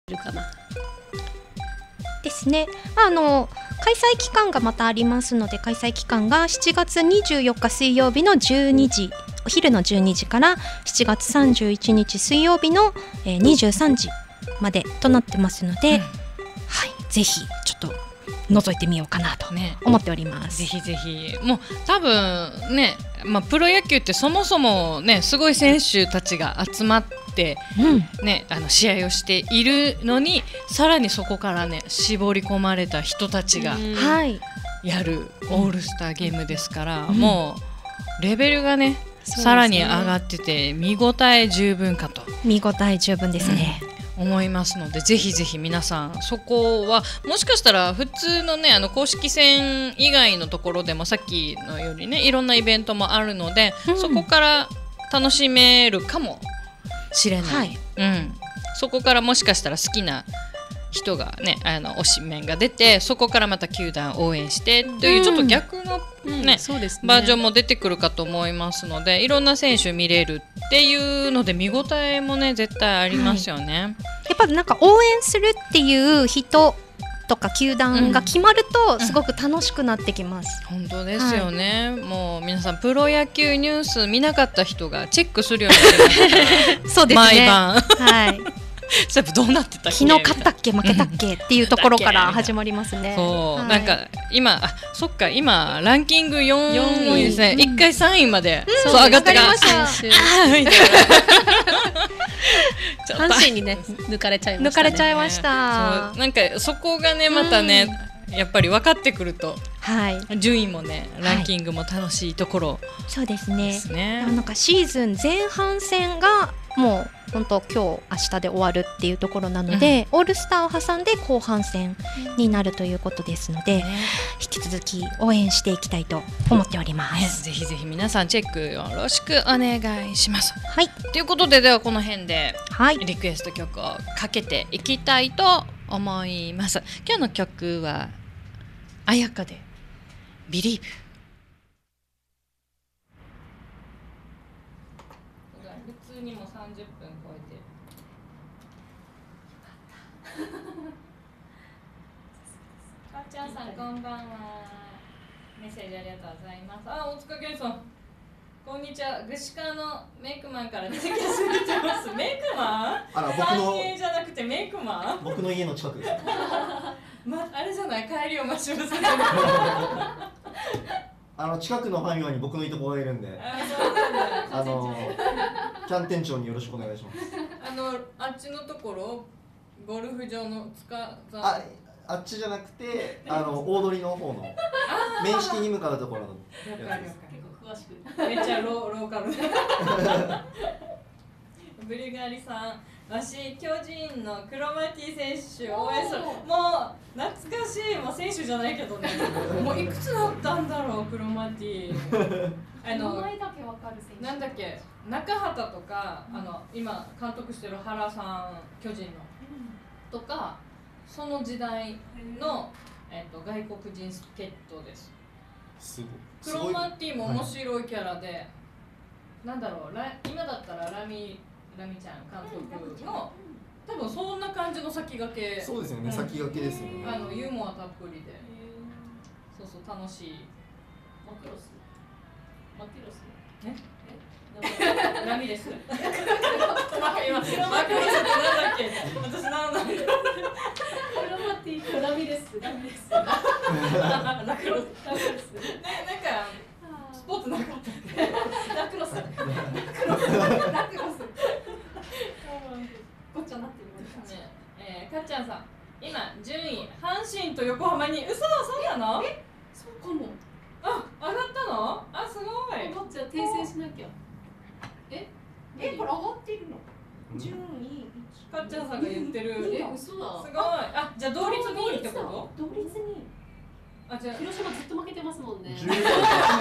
るかなですね。開催期間がまたありますので、開催期間が7月24日水曜日の12時、お昼の12時から7月31日水曜日の23時までとなってますので、はい、ぜひちょっと覗いてみようかなと思っております。 ぜひぜひ。もう多分ね、プロ野球ってそもそもね、すごい選手たちが集まってね、試合をしているのに、さらにそこからね絞り込まれた人たちがやるオールスターゲームですから、もうレベルがねさらに上がってて、見応え十分かと。 見応え十分ですね。 思いますので、ぜひぜひ皆さんそこはもしかしたら普通のね公式戦以外のところでもさっきのようにねいろんなイベントもあるので、そこから楽しめるかもしれない、そこからもしかしたら好きな人がね推しメンが出て、そこからまた球団応援してというちょっと逆のね、バージョンも出てくるかと思いますので、いろんな選手見れるっていうので見応えもね絶対ありますよね。 やっぱなんか応援するっていう人とか球団が決まるとすごく楽しくなってきます。 本当ですよね、もう皆さんプロ野球ニュース見なかった人がチェックするようになってますそうですね、 毎晩はい。 それどうなってたっけ、 昨日勝ったっけ負けたっけっていうところから始まりますね。 そう、なんか今そっか今ランキング4位ですね、1回3位までそう上がってきました。 阪神にね抜かれちゃいましたね。 抜かれちゃいました。 なんかそこがねまたねやっぱり分かってくると、順位もねランキングも楽しいところ、 そうですね。なんかシーズン前半戦がもう本当今日明日で終わるっていうところなので、オールスターを挟んで後半戦になるということですので、引き続き応援していきたいと思っております。 ぜひぜひ皆さんチェックよろしくお願いします。 はい。 ということで、ではこの辺でリクエスト曲をかけていきたいと思います。今日の曲は彩香で Believe。普通にも30分超えてかっちゃんさんこんばんは。メッセージありがとうございます。大塚健さんこんにちは。グシカーのメイクマンから電気が過ぎてます。メイクマン？僕のじゃなくてメイクマン？僕の家の近くです。あれじゃない、帰りを待ちます。 近くのファミマに僕のいとこがいるんで、キャン店長によろしくお願いします。 あっちのところゴルフ場のあっちじゃなくて大通りの方の面識に向かうところのやつです。 詳しくめっちゃローカル。ブリガリさん、わし巨人のクロマティ選手応援する。もう懐かしい、もう選手じゃないけどね。もういくつだったんだろうクロマティ。 名前だけわかる選手。 なんだっけ、中畑とか今監督してる原さん巨人のとか、その時代の外国人助っ人です。クロマティも面白いキャラで、なんだろう、今だったらラミちゃん監督の多分そんな感じの先駆け。 そうですよね、先駆けですよね。 ユーモアたっぷりで、そうそう楽しい。 マクロスラミです。マクロスってなんだっけ？私なんだっけ？ クロマティラミレス。 ラクロス。なんかスポーツなかったっけ？ ラクロス。ごっちゃなってるね。かっちゃんさん、今順位阪神と横浜に。嘘、そうなの？ そうかも。 上がったの？すごい。 もっと訂正しなきゃ。 これ上がってるの？順位かっちゃんさんが言ってる。 嘘だ。 すごい。じゃあ同率2位ってこと？ 同率2位。 じゃあ広島ずっと負けてますもんね。 広島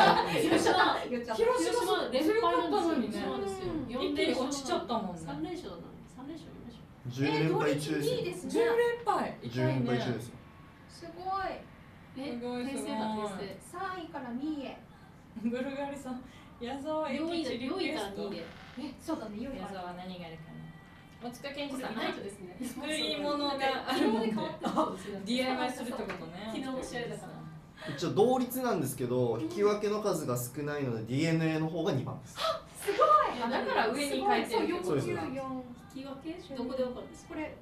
連敗なんですよ。 一気に落ちちゃったもんね。 3連勝だな。3連勝 10連敗中ですよ。 いいですね。 10連敗。 10連敗中ですよ。 すごい。 すごい。 3位から2位へ。 ブルガリさん、矢沢永吉リクエスト。 そうだね、4位矢沢何があるかな。 大塚健二さんナイトですね。 作り物があるもんで DIY するってことね。 昨日の試合だから。 一応同率なんですけど、引き分けの数が少ないので DNA の方が2番です。 すごい。 だから上に書いてるってことそうですか。 引き分けどこで分かるんですか。 これ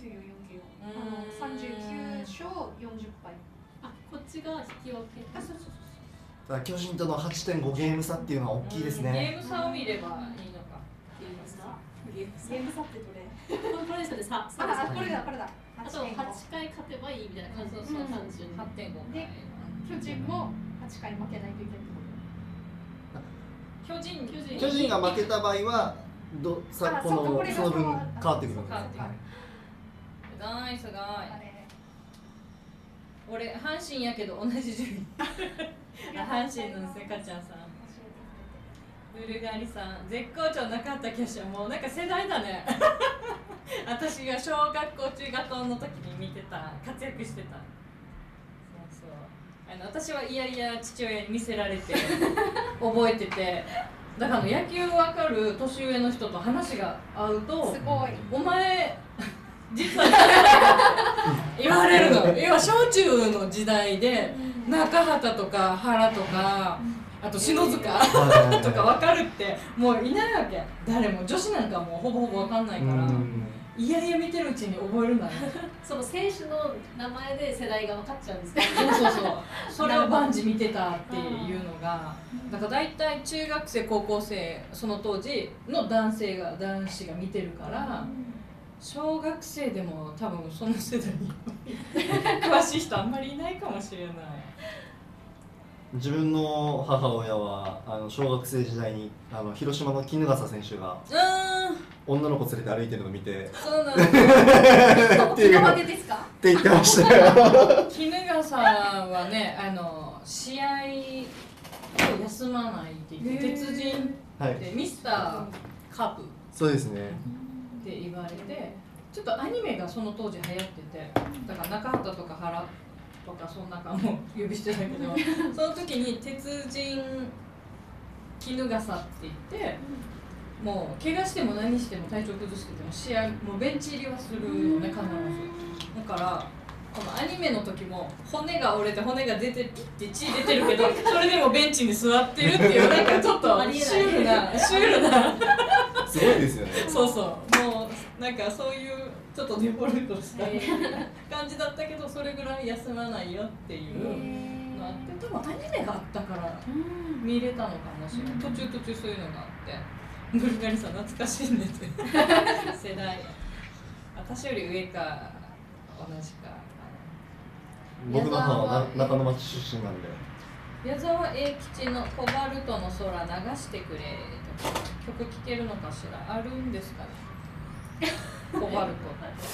494439勝40敗。 あ、こっちが引き分け。 あ、そうそうそう。 ただ巨人との 8.5 ゲーム差っていうのは大きいですゲね。 ーム差を見ればいいのか。 ゲーム差。 ゲーム差ってどれ？ これですよね。差。 あ、これだこれだ。 あと8回勝てばいいみたいな感じ。 そう単純に。 8.5 で巨人も8回負けないといけないってこ巨巨人が負けた場合はさこのその分変わってくるんです。 変わってくる。ナイスと。 ガイ。 あれ。 俺阪神やけど同じ順位。阪神のせかちゃんさん。ブルガリさん、絶好調なかった決勝、もうなんか世代だね。私が小学校中学校の時に見てた、活躍してた。そうそう。私はいやいや父親に見せられて覚えてて、だから野球わかる年上の人と話が合うと、 すごい。 お前実は言われるの。要は小中の時代で中畑とか原とか。あと篠塚とか分かるってもういないわけ。誰も女子なんかもうほぼほぼ分かんないからいやいや見てるうちに覚えるんだね。 その選手の名前で世代が分かっちゃうんですか。 そうそうそう。それを万事見てたっていうのがだから大体中学生高校生その当時の男子が見てるから小学生でも多分その世代に詳しい人あんまりいないかもしれない。 自分の母親は小学生時代に広島の衣笠選手が女の子連れて歩いてるのを見て、 そうなんだ。 っていうまでですか？ って言ってましたよ。 衣笠はね試合を休まないって言って鉄人でミスターカープそうですね。 って言われて、ちょっとアニメがその当時流行ってて、だから中畑とか原とかそんなかも呼びしてたけどその時に鉄人衣笠って言ってもう怪我しても何しても体調崩してても試合もうベンチ入りはするのね必ず。だからこのアニメの時も骨が折れて骨が出てピッて血出てるけどそれでもベンチに座ってるっていうなんかちょっとシュールなすごいですよね。 そうそうもうなんかそういうちょっとデフォルトした感じだったけどそれぐらい休まないよっていうのあって多分アニメがあったから見れたのかもしれない。途中そういうのがあってブルガリさん懐かしいねって世代私より上か同じか。 僕の母は中野町出身なんで。 矢沢永吉の「コバルトの空流してくれ」とか曲聴けるのかしらあるんですかね。コバルト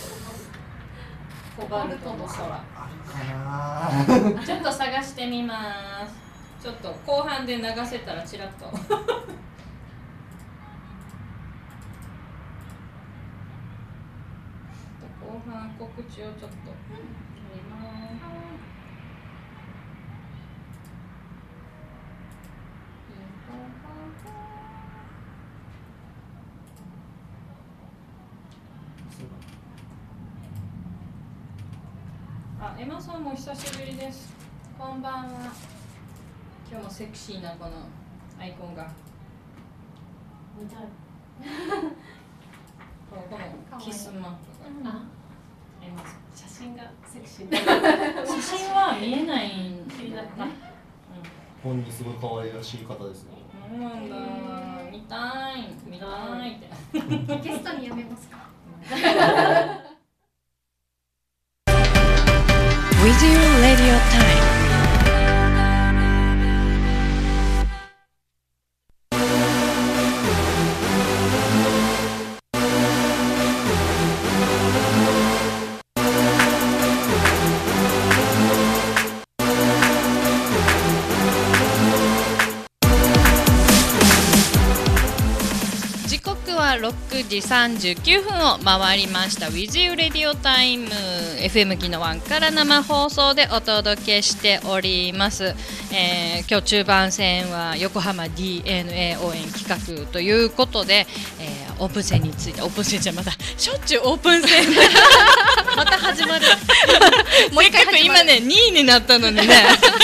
の空あるかな。 ちょっと探してみます。ちょっと後半で流せたらチラッと後半告知をちょっとやります。エマさんも久しぶりです。こんばんは。今日もセクシーなこのアイコンが。 見たい。 このキスマンとか。エマさん。 写真がセクシー。 写真は見えないんだね。 本人すごい可愛らしい方ですね。 そうなんだ。見たいって。 ゲストにやめますか With you Radio Time。 時刻は6時39分を回りました With You Radio Time FM 木の湾から生放送でお届けしております。今日中盤戦は横浜 DNA 応援企画ということで、 オープン戦について、オープン戦じゃまたしょっちゅうオープン戦また始まるもう一回今ね2位になったのにね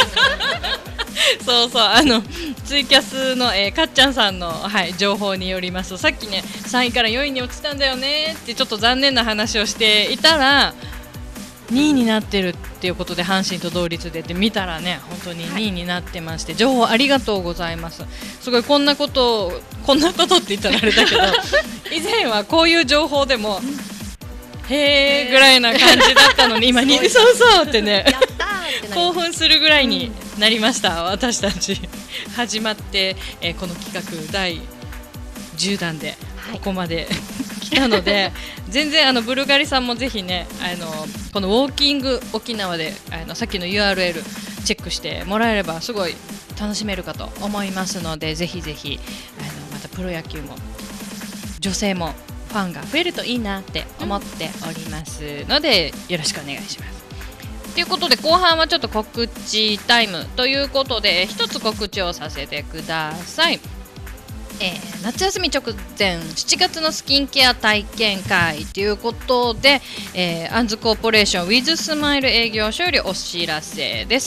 そうツイキャスの、かっちゃんさんの、情報によりますと、さっきね3位から4位に落ちたんだよねってちょっと残念な話をしていたら2位になってるっていうことで、阪神と同率でって見たらね本当に2位になってまして、情報ありがとうございます。すごいこんなことって言ったらあれだけど以前はこういう情報でもへーぐらいな感じだったのに、今にそうってね興奮するぐらいになりました、私たち始まって、この企画第10弾でここまで来たので、全然ブルガリさんもぜひねこのウォーキング沖縄でさっきの URL チェックしてもらえればすごい楽しめるかと思いますので、ぜひぜひまたプロ野球も女性もファンが増えるといいなって思っておりますので、よろしくお願いします。ということで後半はちょっと告知タイムということで、一つ告知をさせてください。夏休み直前7月のスキンケア体験会ということで、アンズコーポレーション With スマイル営業所よりお知らせです。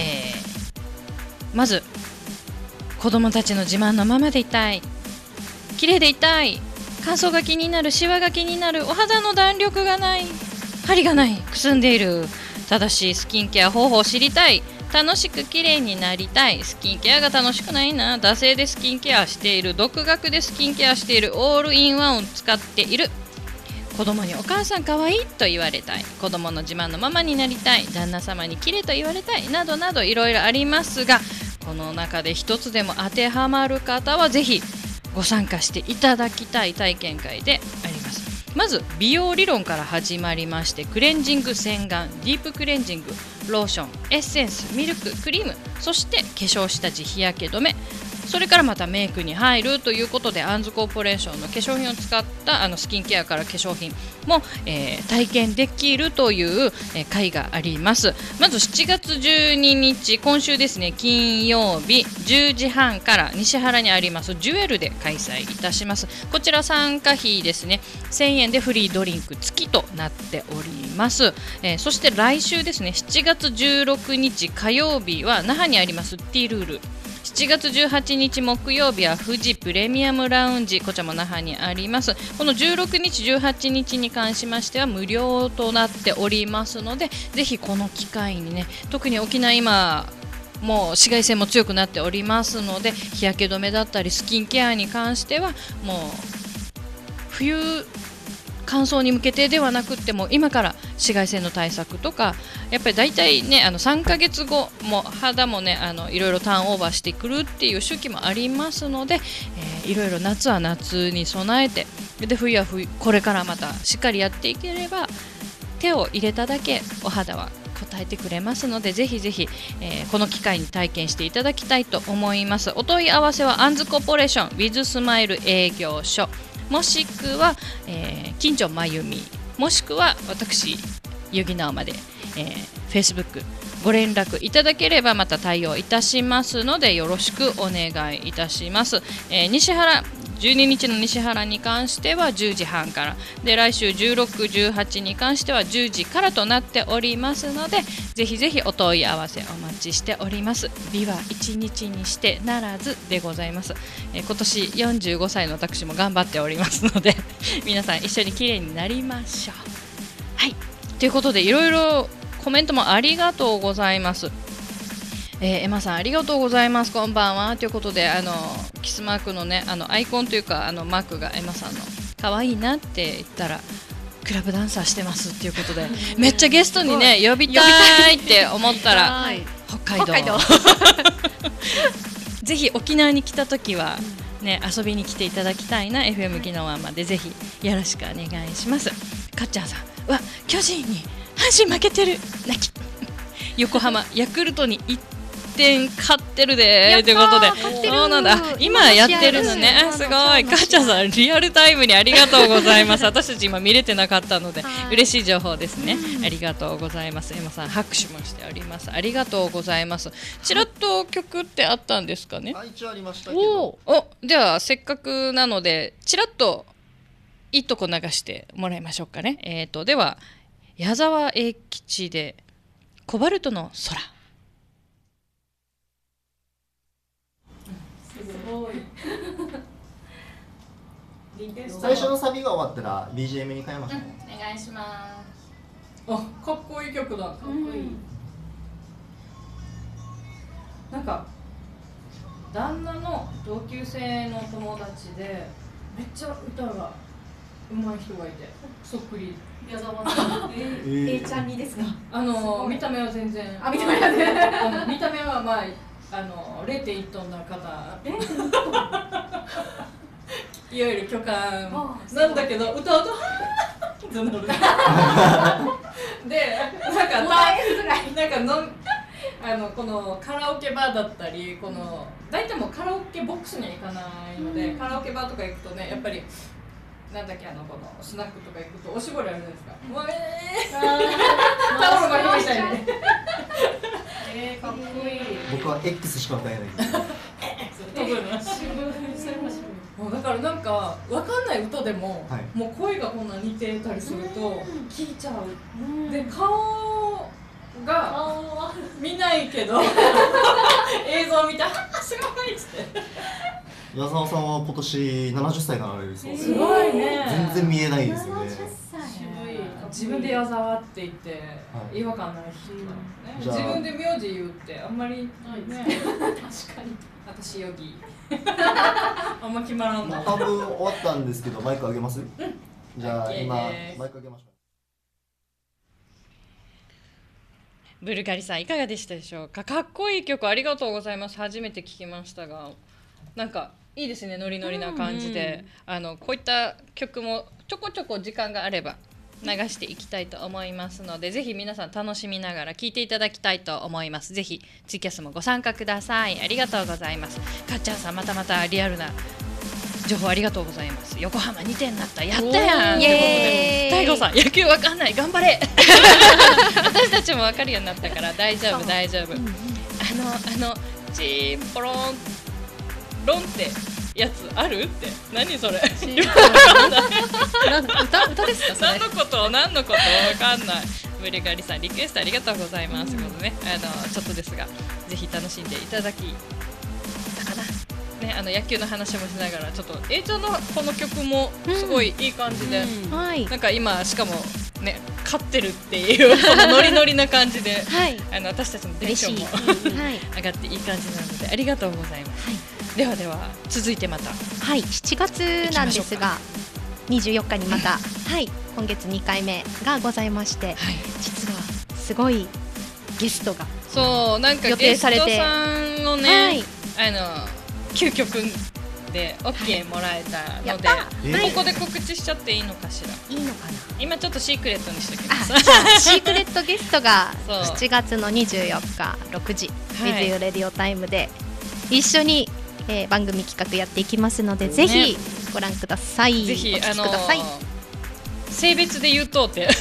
まず子どもたちの自慢のままでいたい、綺麗でいたい、乾燥が気になる、シワが気になる、お肌の弾力がない、張りがない、くすんでいる、正しいスキンケア方法を知りたい、楽しく綺麗になりたい、スキンケアが楽しくないな、惰性でスキンケアしている、独学でスキンケアしている、オールインワンを使っている、子供にお母さんかわいいと言われたい、子供の自慢のママになりたい、旦那様に綺麗と言われたいなどなどいろいろありますが、この中で一つでも当てはまる方はぜひご参加していただきたい体験会であります。まず美容理論から始まりまして、クレンジング、洗顔、ディープクレンジング、ローション、エッセンス、ミルク、クリーム、そして化粧下地、日焼け止め、それからまたメイクに入るということで、アンズコーポレーションの化粧品を使ったスキンケアから化粧品も、体験できるという、会があります。まず7月12日今週ですね、金曜日10時半から西原にありますジュエルで開催いたします。こちら参加費ですね1000円でフリードリンク付きとなっております。そして来週ですね7月16日火曜日は那覇にありますティールール、7月18日木曜日は富士プレミアムラウンジ、こちらも那覇にあります。この16日18日に関しましては無料となっておりますので、ぜひこの機会にね、特に沖縄今もう紫外線も強くなっておりますので、日焼け止めだったりスキンケアに関してはもう冬乾燥に向けてではなくっても今から紫外線の対策とか、やっぱり大体ね3ヶ月後も肌もねいろいろターンオーバーしてくるっていう周期もありますので、いろいろ夏は夏に備えて、で冬は冬、これからまたしっかりやっていければ手を入れただけお肌は応えてくれますので、ぜひぜひ、この機会に体験していただきたいと思います。お問い合わせはアンズコーポレーション With スマイル営業所、もしくは、近所まゆみ、もしくは私ゆぎなおまで、Facebook ご連絡いただければまた対応いたしますので、よろしくお願いいたします。西原12日の西原に関しては10時半からで、来週16、18に関しては10時からとなっておりますので、ぜひぜひお問い合わせお待ちしております。美は1日にしてならずでございます。今年45歳の私も頑張っておりますので皆さん一緒に綺麗になりましょう。はい、ということでいろいろコメントもありがとうございます。エマさんありがとうございます、こんばんはということで、キスマークのねアイコンというかマークがエマさんの可愛いなって言ったらクラブダンサーしてますっていうことでめっちゃゲストにね呼びたいって思ったら北海道ぜひ沖縄に来た時はね遊びに来ていただきたいな。 FM ギノワまでぜひよろしくお願いします。かっちゃんさん、うわ巨人に阪神負けてる泣き横浜ヤクルトに1点勝ってるでということで、そうなんだ、今やってるのね、すごい。かっちゃんさんリアルタイムにありがとうございます。私たち今見れてなかったので嬉しい情報ですね、ありがとうございます。エマさん拍手もしております、ありがとうございます。ちらっと曲ってあったんですかね。 一応ありましたけど、 ではせっかくなのでちらっといいとこ流してもらいましょうかね。では矢沢永吉でコバルトの空。 最初のサビが終わったら BGM に変えましょう。 お願いします。 あ、かっこいい曲だ。かっこいい。なんか旦那の同級生の友達でめっちゃ歌が上手い人がいて、そっくり。 矢沢さん。A ちゃんにですか。 見た目は全然。 見た目はね。 見た目はまあ0.1 トンの方。いわゆる巨漢なんだけど歌うとってなる。でこのカラオケバーだったり、この大体もうカラオケボックスには行かないので、カラオケバーとか行くとね、やっぱりなんだっけ、このスナックとか行くとおしぼりあるじゃないですか。タオル巻きみたいに。 かっこいい。 僕は X しか歌えないです。 だからなんか分かんない歌でも、 はい、 もう声がこんな似てたりすると聞いちゃう。で顔が見ないけど映像見てすごいっつって。 矢沢さんは今年70歳になられるそうです。 すごいね。 全然見えないですよね。 自分で矢沢って言って違和感ない人だもんね。自分で名字言うってあんまりね。確かに。私ヨギ。あんま決まらんの。 半分終わったんですけど、マイクあげます？じゃあ今マイクあげましょう。 ブルガリさんいかがでしたでしょうか。かっこいい曲ありがとうございます。初めて聞きましたが、なんかいいですね、ノリノリな感じで、こういった曲もちょこちょこ時間があれば流していきたいと思いますので、ぜひ皆さん楽しみながら聴いていただきたいと思います。ぜひツイキャスもご参加ください。ありがとうございます。かっちゃんさん、またリアルな情報ありがとうございます。横浜2点になった、やったやん。大悟さん、野球わかんない、頑張れ。私たちもわかるようになったから大丈夫大丈夫。チーポロンロンってやつあるって何それ。 歌ですかそれ。 何のことわかんない。ブリガリさんリクエストありがとうございます。ことね、ちょっとですがぜひ楽しんでいただきたかな。ね、野球の話もしながらちょっとAちゃんのこの曲もすごいいい感じで、なんか今しかもね勝ってるっていうそのノリノリな感じで、私たちのテンションも上がっていい感じなのでありがとうございます。では続いてまた 7月なんですが24日にまた今月2回目がございまして、実はすごいゲストがそうなんかゲストさんをね9曲で OK もらえたので、ここで告知しちゃっていいのかしら。 いいのかな。 今ちょっとシークレットにしておきます。 シークレットゲストが7月の24日6時 With You Radio Time で一緒に番組企画やっていきますので、ぜひご覧ください。 ぜひお聞きください。 性別で言うとって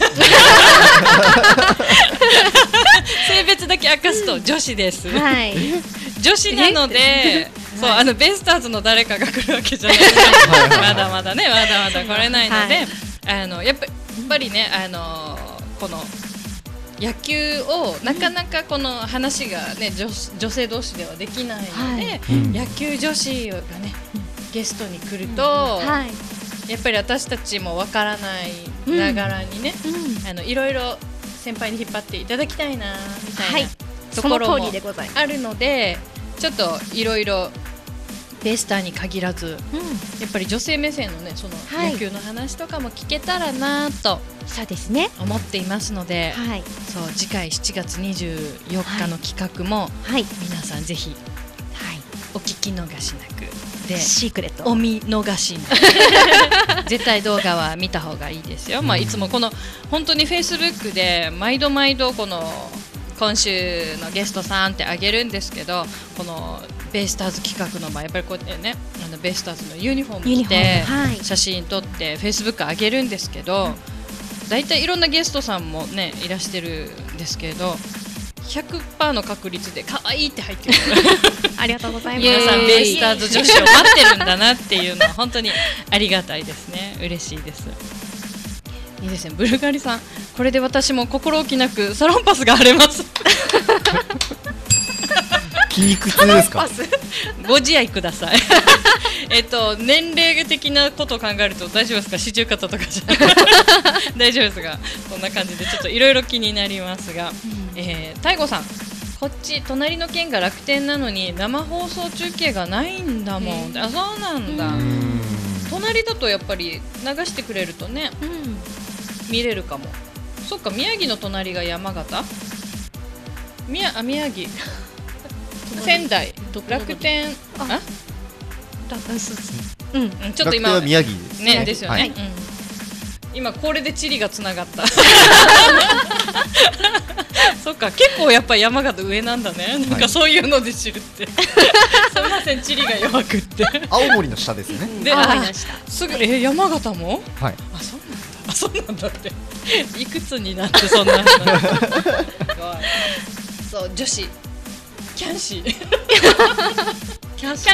性別だけ明かすと女子です。女子なので、そうベイスターズの誰かが来るわけじゃない。まだまだね、まだまだ来れないので、やっぱりね、この野球をなかなかこの話がね女性同士ではできないので、野球女子がねゲストに来ると、やっぱり私たちもわからないながらにね、いろいろ先輩に引っ張っていただきたいなみたいなところもあるので、ちょっといろいろベイスターに限らず、やっぱり女性目線のねその野球の話とかも聞けたらなと思っていますので、そう次回7月24日の企画も皆さんぜひお聞き逃しなくでシークレットお見逃しなく絶対動画は見た方がいいですよ。いつもこの本当に Facebook で毎度この今週のゲストさんってあげるんですけど、このベイスターズ企画のやっぱりこうやってねベイスターズのユニフォーム着て写真撮って Facebook あげるんですけど、だいたいいろんなゲストさんもねいらしてるんですけど、 100% の確率で可愛いって入ってるありがとうございます。 皆さんベイスターズ女子を待ってるんだなっていうのは本当にありがたいですね。嬉しいです。いいですね。ブルガリさん、これで私も心置きなくサロンパスが晴れます筋肉痛ですか？ ご自愛ください年齢的なことを考えると大丈夫ですか？四十肩とかじゃ大丈夫ですが、そんな感じでちょっといろいろ気になりますが、大悟さん、こっち隣の県が楽天なのに生放送中継がないんだもん。あ、そうなんだ。隣だとやっぱり流してくれるとね、見れるかも。そっか、宮城の隣が山形、宮城仙台、楽天、あ、ちょっと今楽天は宮城ですね、ですよね、 はい今これで地理がつながったそっか、結構やっぱり山形上なんだね、なんかそういうので知るってすみません、地理が弱くって青森の下ですね。 で、すぐ山形も、 はい。 あ、そうなんだ、あ、そうなんだっていくつになってそんなそう、女子キャンシーキャン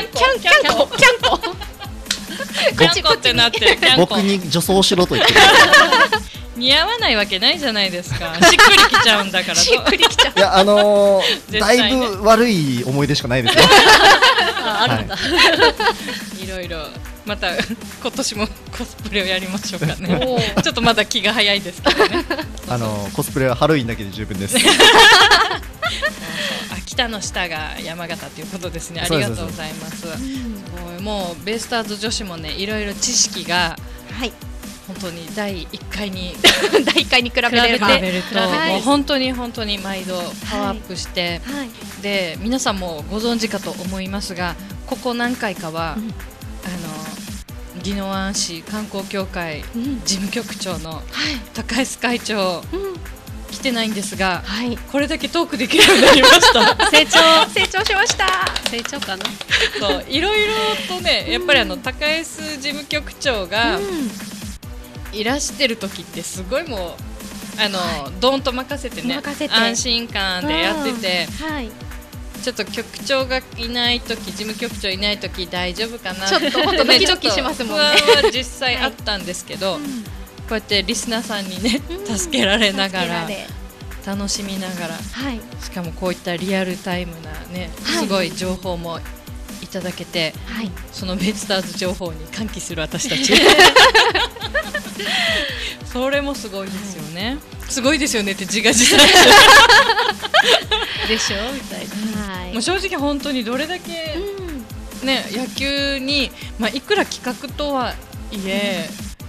コってなって僕に女装しろと言ってる似合わないわけないじゃないですか。しっくりきちゃうんだから。しっくりきちゃう。 いや、だいぶ悪い思い出しかないですよあるんだ、いろいろまた今年もコスプレをやりましょうかねちょっとまだ気が早いですけどねコスプレはハロウィンだけで十分です北の下が山形ということですね。ありがとうございます。もうベイスターズ女子もね、いろいろ知識が、はい、本当に第1回に第1回に比べると、 もう本当に毎度パワーアップして、はいはい、で皆さんもご存知かと思いますが、ここ何回かは、宜野湾市観光協会事務局長の高安会長、来てないんですが、はい、これだけトークできるようになりました成長しました。 成長かな。そう、いろいろとね、やっぱり高安事務局長がいらしてる時ってすごいもうどんと任せてね、安心感でやってて、はい、ちょっと局長がいない時、事務局長いない時大丈夫かな、 ちょっと本当ドキドキしますもんね。 不安は実際あったんですけど、はい、こうやってリスナーさんにね、助けられながら、楽しみながら、はい、しかもこういったリアルタイムなね、すごい情報もいただけて、はい、そのベイスターズ情報に歓喜する私たちそれもすごいですよね、すごいですよねって自画自賛でしょみたいな、はい、もう正直本当にどれだけ、ね、野球に、いくら企画とはいえ、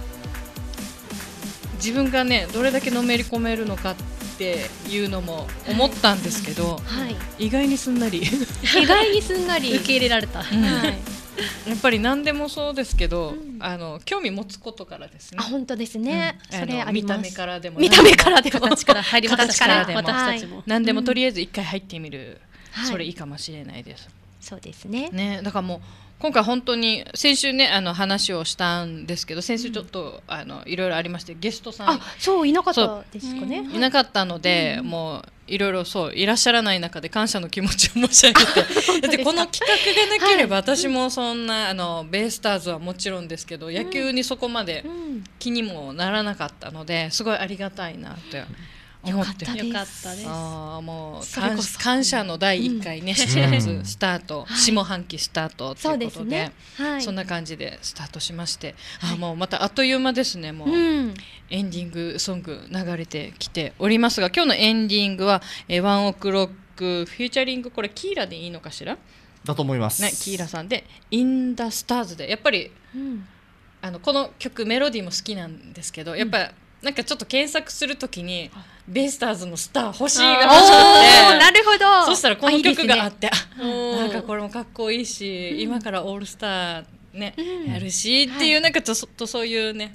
自分がねどれだけのめり込めるのかっていうのも思ったんですけど、はい、意外にすんなり受け入れられた、やっぱり何でもそうですけど、興味持つことからですね。 あ、本当ですね、それあります。 見た目からでも形から入ります。 私たちも何でもとりあえず一回入ってみる、それいいかもしれないです。 そうですね。 だからもう今回本当に先週ね話をしたんですけど、先週ちょっといろいろありまして、ゲストさんいなかったですかね。 いなかったので、もういろいろいらっしゃらない中で感謝の気持ちを申し上げてだってこの企画がなければ、私もそんなベイスターズはもちろんですけど、野球にそこまで気にもならなかったので、すごいありがたいなと思ってよかったです。 もう感謝の第1回ね、7月スタート、下半期スタートということで、そんな感じでスタートしまして、もうまたあっという間ですね。もうエンディングソング流れてきておりますが、今日のエンディングはワンオクロックフューチャリング、これキーラでいいのかしら、 だと思います、 ね、キーラさんでインダスターズで、やっぱり、この曲メロディーも好きなんですけど、やっぱなんかちょっと検索するときにベイスターズのスター欲しいが欲しくて、 なるほど。 そしたらこの曲があって、なんかこれもかっこいいし、今からオールスターね、やるしっていう、なんかちょっとそういうね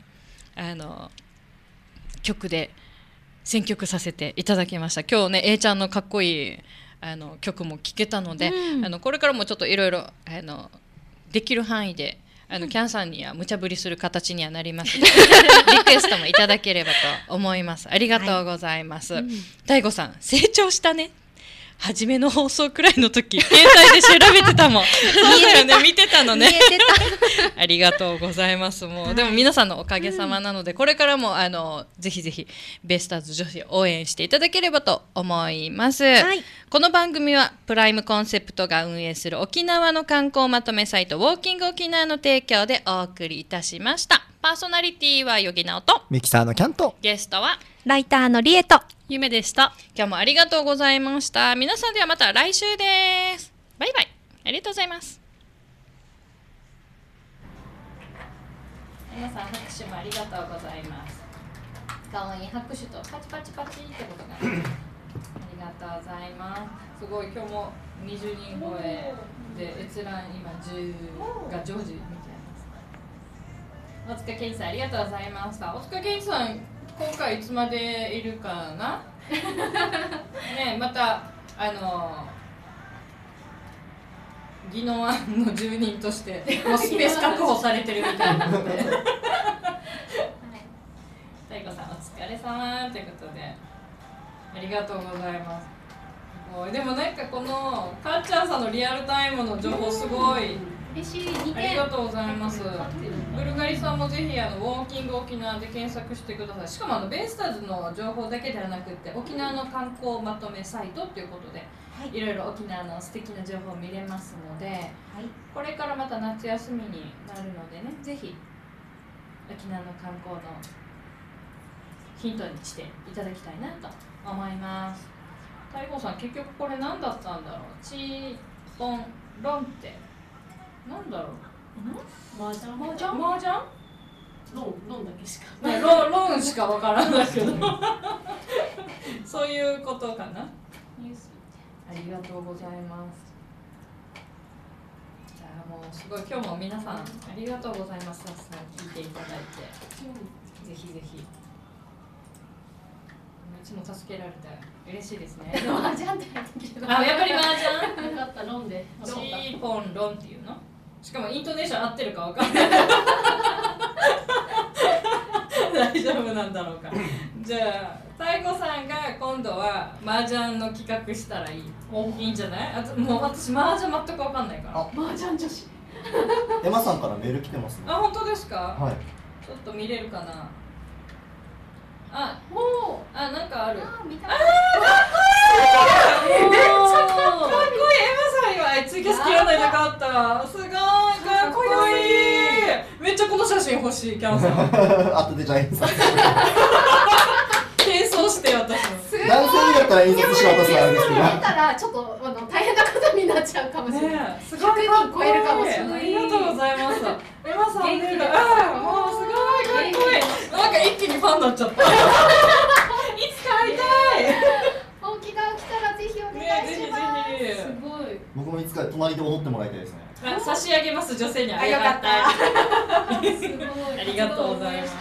曲で選曲させていただきました。今日ね A ちゃんのかっこいい曲も聴けたので、これからもちょっといろいろできる範囲でキャンさんには無茶ぶりする形にはなりますのでリクエストもいただければと思います。ありがとうございます。大悟さん、成長したね。 初めの放送くらいの時携帯で調べてたもんそうだよね、見てたのねありがとうございます。もうでも皆さんのおかげさまなので、これからもぜひぜひベイスターズ女子応援していただければと思います、この番組はプライムコンセプトが運営する沖縄の観光まとめサイトウォーキング沖縄の提供でお送りいたしました。パーソナリティは余木直とミキサーのキャント、 ゲストはライターのリエとゆめでした。 今日もありがとうございました。皆さんではまた来週です。バイバイ。ありがとうございます。皆さん拍手もありがとうございます。かわいい拍手とパチパチパチってことがありがとうございます。すごい今日も20人超えで閲覧今10が常時見ています。大塚健一さんありがとうございました。大塚健一さん今回いつまでいるかなね、また宜野湾の住人としてもうスペース確保されてるみたいなので太鼓さんお疲れ様ということでありがとうございます。でもなんかこのかっちゃんさんのリアルタイムの情報すごい嬉しい。2 ありがとうございます。ブルガリさんもぜひウォーキング沖縄で検索してください。しかもベイスターズの情報だけではなくて沖縄の観光まとめサイトということで、いろいろ沖縄の素敵な情報を見れますので、これからまた夏休みになるのでね、ぜひ沖縄の観光のヒントにしていただきたいなと思います。太鼓さん結局これ何だったんだろう。チーポンロンってなんだろう。 マージャンマージャンロンだけしかね、ロンしかわからないけどそういうことかな。ありがとうございます。じゃあもうすごい今日も皆さんありがとうございます。たくさん聞いていただいて、ぜひぜひいつも助けられて嬉しいですね。 マージャンって入ってきてた。 あ、やっぱりマージャンよかった、ロンで。 チーポンロンっていうの。しかもイントネーション合ってるかわかんない大丈夫なんだろうか。じゃあ太鼓さんが今度は麻雀の企画したらいいんじゃない？もう私麻雀全くわかんないから。 麻雀女子。 エマさんからメール来てますね。 あ、本当ですか？ はい。 ちょっと見れるかな。あ、 もうなんかある。 見た。 かっこいい。めっちゃかっこいい。エマさん今ツイキャス切らないでよかった。すごいかっこいい。めっちゃこの写真欲しいキャンさん。 後でじゃあ印刷転送して私も。 男性だったら印刷して渡すのあるんですけど。 見たらちょっと大変なことになっちゃうかもしれない。 すごい 100人超えるかもしれない。 ありがとうございます。エマさん元気で。 もうすごいかっこいい。なんか一気にファンになっちゃった。いつか会いたい。 大きが来たらぜひお願いします。 ぜひぜひ。 すごい。 僕もいつか隣で踊ってもらいたいですね。 差し上げます女性には。 よかった。 ありがとうございます。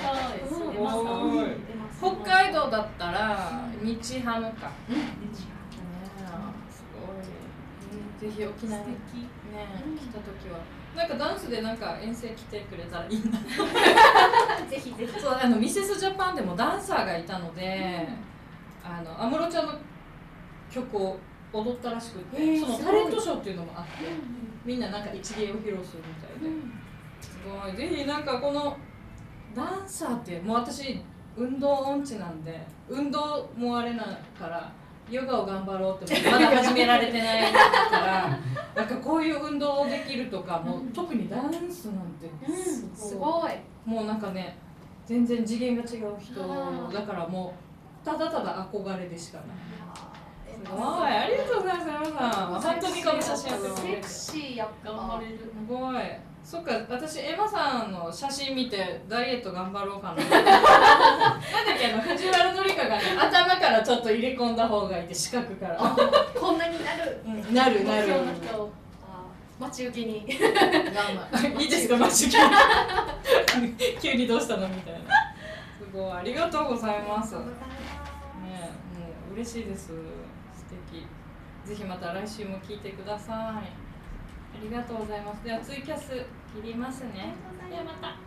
北海道だったら日ハムか。すごい。ぜひ沖縄にね来た時はなんかダンスでなんか遠征来てくれたらいいな。 ぜひぜひ。 そうミセスジャパンでもダンサーがいたので、安室ちゃんの曲を踊ったらしくて、そのタレントショーっていうのもあって、みんななんか一芸を披露するみたいで、すごい。ぜひなんかこのダンサーってもう私運動音痴なんで運動もあれなからヨガを頑張ろうってまだ始められてないからなんかこういう運動できるとかもう特にダンスなんてすごい。 もうなんかね全然次元が違う人だからもうただただ憧れでしかない。すごい、ありがとうございます。皆さん本当にこの写真をセクシーやっぱ。頑張れる。 すごい。そっか、私エマさんの写真見てダイエット頑張ろうかな。なんだっけ藤原紀香がね頭からちょっと入れ込んだ方がいいって四角から。 こんなになる。 なるなる。 今日の人待ち受けに。 いいですか待ち受け。急にどうしたのみたいな。すごいありがとうございます。ね、もう嬉しいです。素敵。ぜひまた来週も聞いてください。ありがとうございます。ではツイキャス切りますね。ではまた。